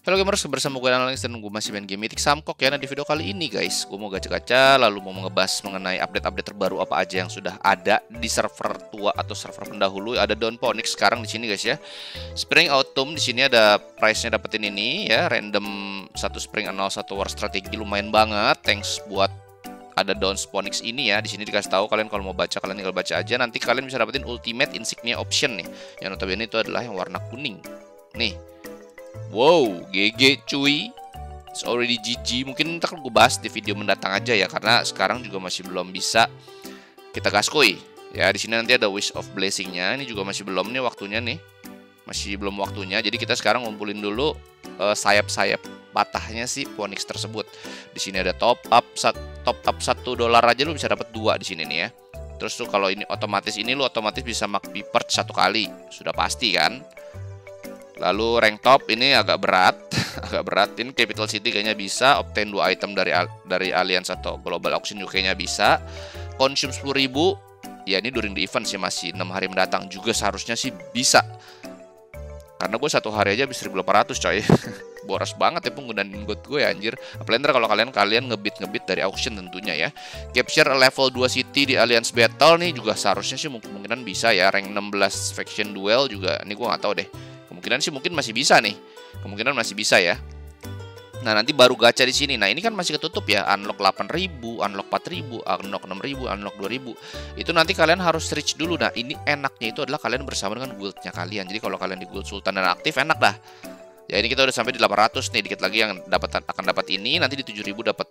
Halo gamers, bersama gue Analis dan gue masih main game Mythic Samkok ya. Nah di video kali ini guys, gue mau gacha-gacha lalu mau ngebahas mengenai update-update terbaru apa aja yang sudah ada di server tua atau server pendahulu. Ada Dawn Phoenix sekarang di sini guys ya. Spring Autumn di sini ada price-nya dapetin ini ya, random 1 Spring Annual 1 War Strategi lumayan banget. Thanks buat ada Dawn Phoenix ini ya. Di sini dikasih tahu kalian kalau mau baca kalian tinggal baca aja. Nanti kalian bisa dapetin Ultimate Insignia Option nih. Yang notabene itu adalah yang warna kuning. Nih. Wow, GG cuy. It's already GG. Mungkin ntar gue bahas di video mendatang aja ya, karena sekarang juga masih belum bisa kita gaskoi. Ya, di sini nanti ada Wish of Blessing-nya. Ini juga masih belum nih waktunya nih. Masih belum waktunya. Jadi kita sekarang ngumpulin dulu sayap-sayap patahnya si Phoenix tersebut. Di sini ada top up $1 aja lu bisa dapat 2 di sini nih ya. Terus tuh kalau ini otomatis lu otomatis bisa mark purge 1 kali. Sudah pasti kan? Lalu rank top ini agak berat, agak berat. Ini Capital City kayaknya bisa. Obtain 2 item dari Alliance atau Global Auction juga kayaknya bisa. Consume 10.000. Ya ini during the event sih, masih 6 hari mendatang juga seharusnya sih bisa. Karena gue 1 hari aja habis 1.800 coy. Boros banget ya penggunaan ingot gue ya anjir. Apalagi ntar kalau kalian ngebit dari auction tentunya ya. Capture level 2 city di Alliance Battle nih juga seharusnya sih kemungkinan bisa ya. Rank 16 faction duel juga. Ini gue nggak tahu deh. Kemungkinan sih mungkin masih bisa nih. Kemungkinan masih bisa ya. Nah, nanti baru gacha di sini. Nah, ini kan masih ketutup ya. Unlock 8.000, unlock 4.000, unlock 6.000, unlock 2.000. Itu nanti kalian harus reach dulu. Nah, ini enaknya itu adalah kalian bersama dengan guildnya kalian. Jadi kalau kalian di guild Sultan dan aktif enak dah. Ya, ini kita udah sampai di 800 nih. Dikit lagi yang akan dapat ini. Nanti di 7.000 dapat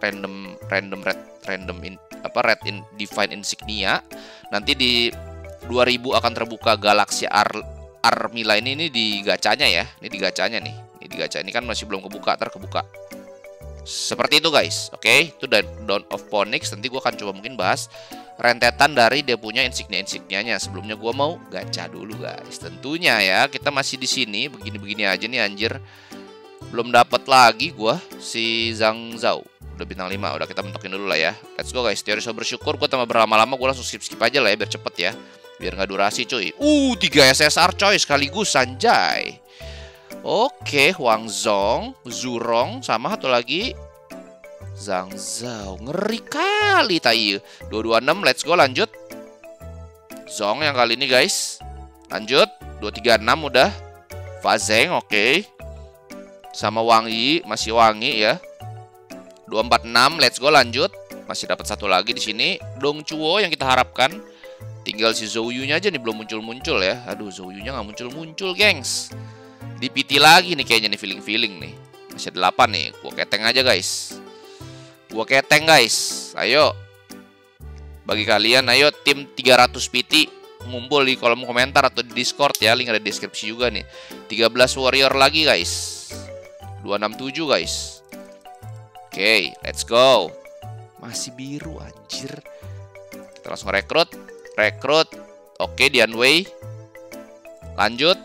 red divine insignia. Nanti di 2.000 akan terbuka Galaxy Armila ini di gacanya ya. Ini di gacanya nih. Ini di gacha ini kan masih belum kebuka, terkebuka. Seperti itu guys. Oke, itu Dawn of Phoenix. Nanti gue akan coba mungkin bahas rentetan dari dia punya insignia-insignianya. Sebelumnya gue mau gacha dulu guys. Tentunya ya, kita masih di sini begini-begini aja nih anjir. Belum dapat lagi gue si Zhang Zhao. Udah bintang 5, udah kita mentokin dulu lah ya. Let's go guys. Teori soal bersyukur, gue tambah berlama-lama gue langsung skip aja lah ya biar cepet ya. Biar nggak durasi cuy. 3 SSR coy sekaligus anjay. Oke, Huang Zhong, Zurong, sama satu lagi Zhang Zhao. Ngeri kali tai. 226, let's go lanjut. Zhong yang kali ini guys. Lanjut, 236 udah. Fazeng, oke. Sama Wang Yi, masih Wang Yi ya. 246, let's go lanjut. Masih dapat 1 lagi di sini. Dong Chuo yang kita harapkan. Tinggal si Zhouyu-nya aja nih belum muncul-muncul ya. Aduh, Zhouyu-nya nggak muncul-muncul, gengs. Di PT lagi nih kayaknya nih, feeling-feeling nih. Masih ada 8 nih. Gua keteng aja, guys. Gua keteng, guys. Ayo. Bagi kalian, ayo tim 300 PT ngumpul di kolom komentar atau di Discord ya. Link ada di deskripsi juga nih. 13 warrior lagi, guys. 267, guys. Oke, let's go. Masih biru, anjir. Kita langsung rekrut. Oke, Dian Wei. Lanjut.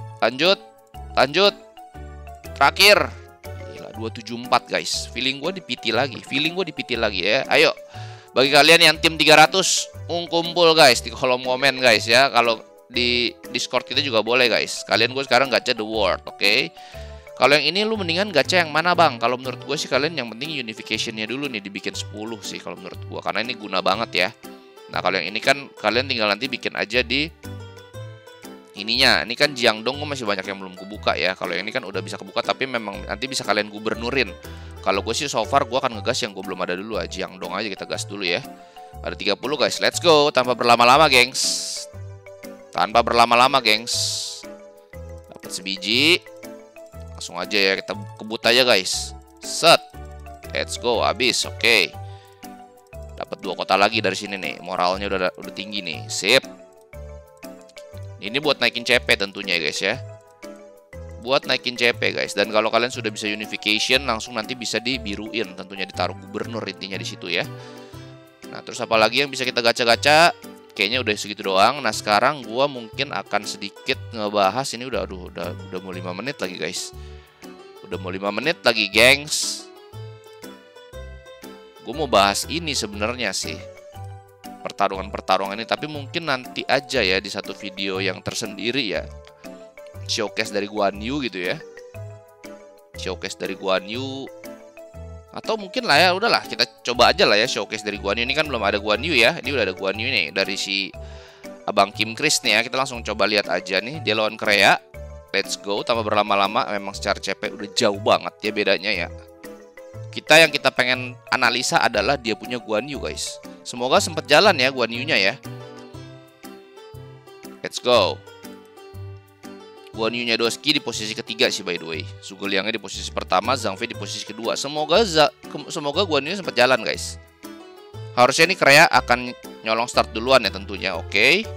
Terakhir. Gila, 274 guys. Feeling gue di PT lagi ya. Ayo. Bagi kalian yang tim 300 kumpul guys di kolom komen guys ya. Kalau di Discord kita juga boleh guys. Kalian gue sekarang gacha The World, oke? Kalau yang ini lu mendingan gacha yang mana bang? Kalau menurut gue sih kalian yang penting unification-nya dulu nih dibikin 10 sih kalau menurut gue. Karena ini guna banget ya. Nah kalau yang ini kan kalian tinggal nanti bikin aja di ininya. Ini kan Jiangdong masih banyak yang belum kebuka ya. Kalau yang ini kan udah bisa kebuka tapi memang nanti bisa kalian gubernurin. Kalau gue sih so far gue akan ngegas yang gue belum ada dulu aja. Jiangdong aja kita gas dulu ya. Ada 30 guys, let's go. Tanpa berlama-lama gengs. Dapat sebiji. Langsung aja ya kita kebut aja guys. Set. Let's go, habis. Oke. Dapat 2 kota lagi dari sini nih. Moralnya udah tinggi nih. Sip. Ini buat naikin CP tentunya guys ya. Buat naikin CP guys. Dan kalau kalian sudah bisa unification langsung nanti bisa dibiruin. Tentunya ditaruh gubernur intinya di situ ya. Nah, terus apa lagi yang bisa kita gacha-gacha? Kayaknya udah segitu doang. Nah, sekarang gua mungkin akan sedikit ngebahas ini udah mau 5 menit lagi guys. Udah mau 5 menit lagi, gengs. Gue mau bahas ini sebenarnya sih, pertarungan ini, tapi mungkin nanti aja ya di satu video yang tersendiri ya, showcase dari Guan Yu gitu ya. showcase dari Guan Yu. Atau mungkin lah ya, udahlah kita coba aja lah ya showcase dari Guan Yu. Ini kan belum ada Guan Yu ya. Ini udah ada Guan Yu nih dari si Abang Kim Chris nih ya. Kita langsung coba lihat aja nih. Dia lawan Korea. Let's go. Tanpa berlama-lama, memang secara CP udah jauh banget ya bedanya ya. Yang kita pengen analisa adalah dia punya Guan Yu guys. Semoga sempat jalan ya Guan Yu-nya ya. Let's go. Guan Yu-nya Doski di posisi ketiga sih by the way. Zhuge Liangnya di posisi pertama, Zhang Fei di posisi kedua. Semoga Guan Yu sempat jalan guys. Harusnya ini Korea akan nyolong start duluan ya tentunya. Oke.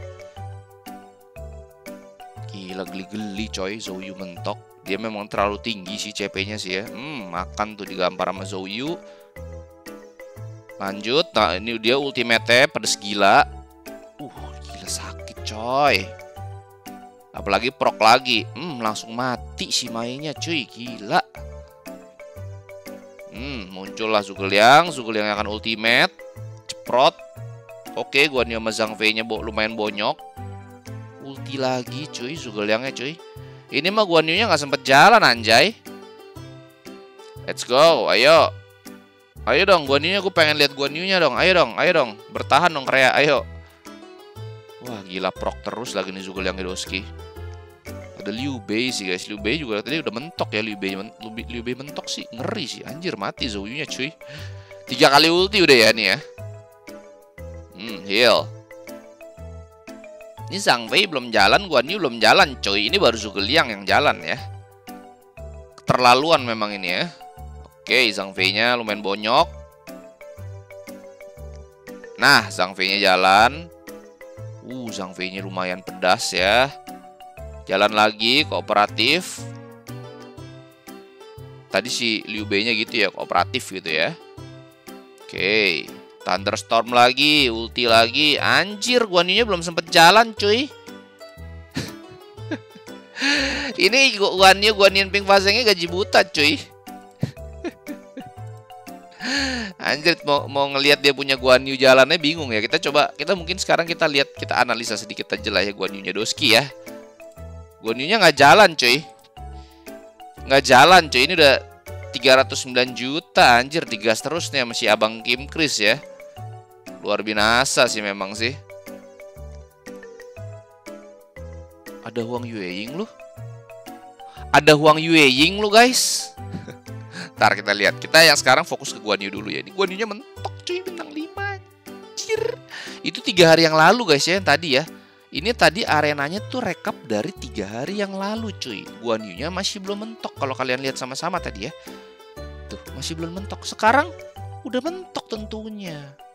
Gila geli-geli coy, Zhou Yu mentok. Dia memang terlalu tinggi sih CP-nya sih ya. Makan tuh digampar sama Zhou Yu. Lanjut. Nah ini dia ultimate pedes gila. Gila sakit coy. Apalagi proc lagi. Langsung mati si mainnya cuy. Gila. Muncullah Zhuge Liang. Zhuge Liang akan ultimate. Ceprot. Oke, Guan Yu sama Zhang Fei-nya lumayan bonyok. Ulti lagi cuy Zhuge Liangnya cuy. Ini mah Guan Yu-nya nggak sempet jalan anjay. Let's go. Ayo. Ayo dong Guan Yu-nya, gue pengen lihat Guan Yu-nya dong. Ayo dong. Bertahan dong Korea. Ayo. Wah gila proc terus lagi nih Zhuge Liang Doski. Ada Liu Bei sih guys. Liu Bei juga tadi udah mentok ya. Liu Bei mentok sih. Ngeri sih. Anjir mati Zhou Yu-nya cuy. 3 kali ulti udah ya nih ya. Heal. Ini Zhang Fei belum jalan. Guan Yu belum jalan cuy. Ini baru Zhuge Liang yang jalan ya. Keterlaluan memang ini ya. Oke Zhang Fei-nya lumayan bonyok. Nah Zhang Fei-nya jalan. Zhang Fei-nya lumayan pedas ya. Jalan lagi, kooperatif. Tadi si Liu Bei-nya gitu ya, kooperatif gitu ya. Oke, Thunderstorm lagi, ulti lagi. Anjir, Guan Yu-nya belum sempet jalan cuy. Ini Guan Yu Ping Faseng-nya gaji buta cuy. Anjir mau ngelihat dia punya Guan Yu jalannya bingung ya. Kita mungkin sekarang kita analisa sedikit aja lah ya Guan Yu-nya Doski ya. Guan Yu-nya nggak jalan cuy. Ini udah 309 juta anjir, digas terus nih sama si Abang Kim Chris ya. Luar binasa sih memang sih. Ada Huang Yueying lu guys. Ntar kita lihat. Kita yang sekarang fokus ke Guan Yu dulu ya. Ini Guan Yu-nya mentok cuy, bintang 5. Anjir. Itu 3 hari yang lalu guys ya yang tadi ya. Ini tadi arenanya tuh rekap dari 3 hari yang lalu cuy. Guan Yu-nya masih belum mentok. Kalau kalian lihat sama-sama tadi ya. Tuh masih belum mentok. Sekarang udah mentok tentunya.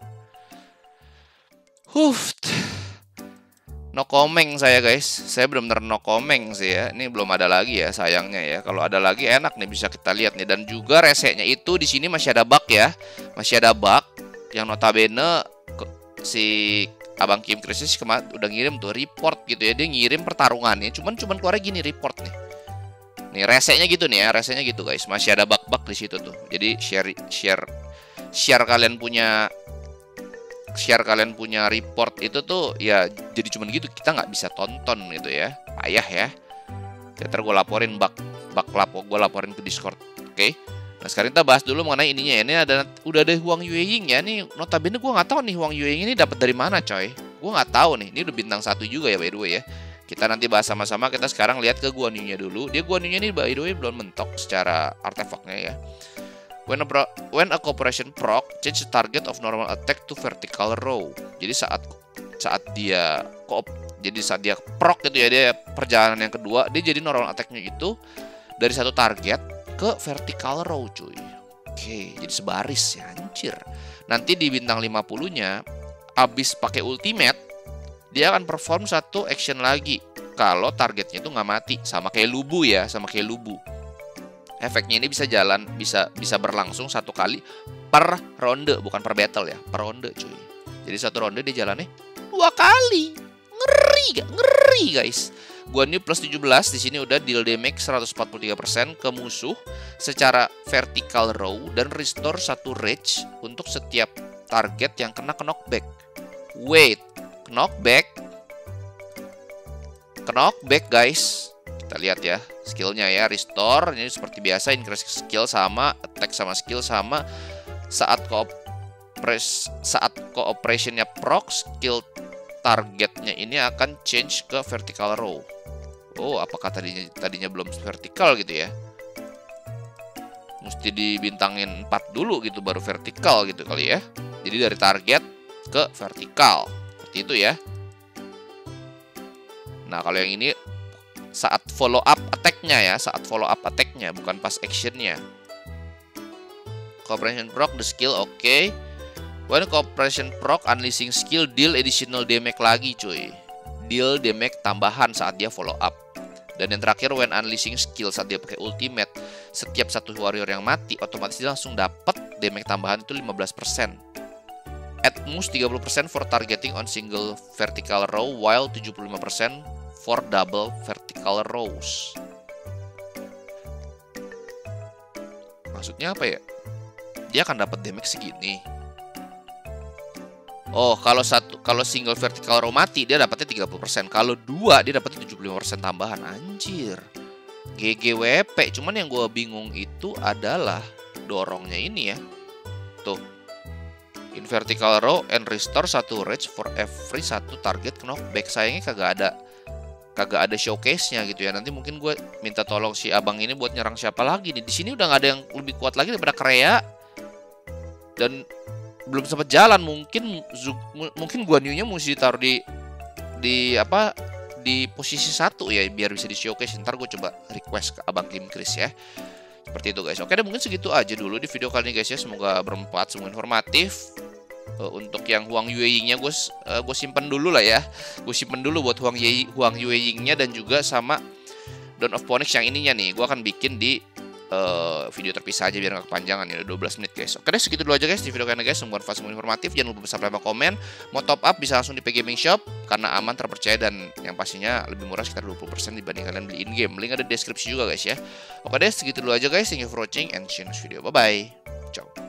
No comment saya guys. Saya benar-benar no comment sih ya. Ini belum ada lagi ya sayangnya ya. Kalau ada lagi enak nih bisa kita lihat nih. Dan juga reseknya itu di sini masih ada bug ya. Masih ada bug yang notabene si Abang Kim Chris kemarin udah ngirim tuh report gitu ya. Dia ngirim pertarungannya. Cuman keluarnya gini report nih. Nih reseknya gitu nih ya. Reseknya gitu guys. Masih ada bug-bug di situ tuh. Jadi share kalian punya report itu tuh ya jadi cuman gitu, kita nggak bisa tonton gitu ya, payah ya. Ntar gue laporin gue laporin ke Discord. Oke. Nah sekarang kita bahas dulu mengenai ininya ya. Ini udah ada Huang Yueying ya. Nih notabene gue nggak tahu nih Huang Yueying ini dapat dari mana coy. Gue nggak tahu nih. Ini udah bintang 1 juga ya by the way ya. Kita nanti bahas sama-sama. Kita sekarang lihat ke Guan Yu-nya dulu. Dia Guan Yu-nya ini by the way belum mentok secara artefaknya ya. When a cooperation proc, change the target of normal attack to vertical row. Jadi saat dia proc gitu ya, dia perjalanan yang kedua, dia jadi normal attack-nya itu dari satu target ke vertical row cuy. Oke, jadi sebaris ya anjir. Nanti di bintang 50-nya abis pakai ultimate, dia akan perform satu action lagi kalau targetnya itu nggak mati, sama kayak Lubu ya, Efeknya ini bisa berlangsung 1 kali per ronde, bukan per battle ya, per ronde cuy. Jadi 1 ronde dia jalannya 2 kali. Ngeri guys. Guan Yu plus 17 di sini udah deal damage 143% ke musuh secara vertical row dan restore 1 rage untuk setiap target yang kena knockback. Wait, knockback guys. Kita lihat ya skillnya ya, restore ini seperti biasa, increase skill sama, attack sama skill sama. Saat cooperationnya proc, skill targetnya ini akan change ke vertical row. Oh, apakah tadinya belum vertikal gitu ya? Mesti dibintangin 4 dulu gitu baru vertikal gitu kali ya. Jadi dari target ke vertikal seperti itu ya. Nah, kalau yang ini saat follow up attack-nya ya, saat follow up attack-nya bukan pas action-nya. Cooperation proc the skill oke. When cooperation proc unleashing skill deal additional damage lagi cuy. Deal damage tambahan saat dia follow up. Dan yang terakhir when unleashing skill saat dia pakai ultimate, setiap satu warrior yang mati otomatis dia langsung dapat damage tambahan itu 15%. At most 30% for targeting on single vertical row while 75% for double vertical rows. Maksudnya apa ya? Dia akan dapat damage segini. Oh, kalau single vertical row mati dia dapatnya 30%. Kalau 2 dia dapatnya 75% tambahan. Anjir. GGWP. Cuman yang gue bingung itu adalah dorongnya ini ya. Tuh. In vertical row and restore 1 rage for every 1 target knockback. Sayangnya kagak ada showcase-nya gitu ya. Nanti mungkin gue minta tolong si abang ini buat nyerang siapa lagi nih. Di sini udah nggak ada yang lebih kuat lagi daripada Kreia. Dan belum sempat jalan, mungkin Guan Yu-nya mesti ditaruh di posisi 1 ya biar bisa di showcase. Ntar gue coba request ke abang Kim Chris ya. Seperti itu guys. Oke deh, mungkin segitu aja dulu di video kali ini guys ya. Semoga bermanfaat, semua informatif. Untuk yang Huang Yueying-nya gue simpen dulu lah ya. Gue simpen dulu buat Huang Yueying-nya dan juga sama Dawn of Phoenix yang ininya nih. Gue akan bikin di video terpisah aja biar gak kepanjangan ya, 12 menit guys. Oke deh, segitu dulu aja guys di video kali ini guys. Semoga bermanfaat, semua informatif. Jangan lupa subscribe sama komen. Mau top up bisa langsung di PG Gaming Shop karena aman, terpercaya, dan yang pastinya lebih murah sekitar 20% dibanding kalian beli in game. Link ada di deskripsi juga guys ya. Oke deh, segitu dulu aja guys. Thank you for watching and see you next video. Bye bye. Ciao.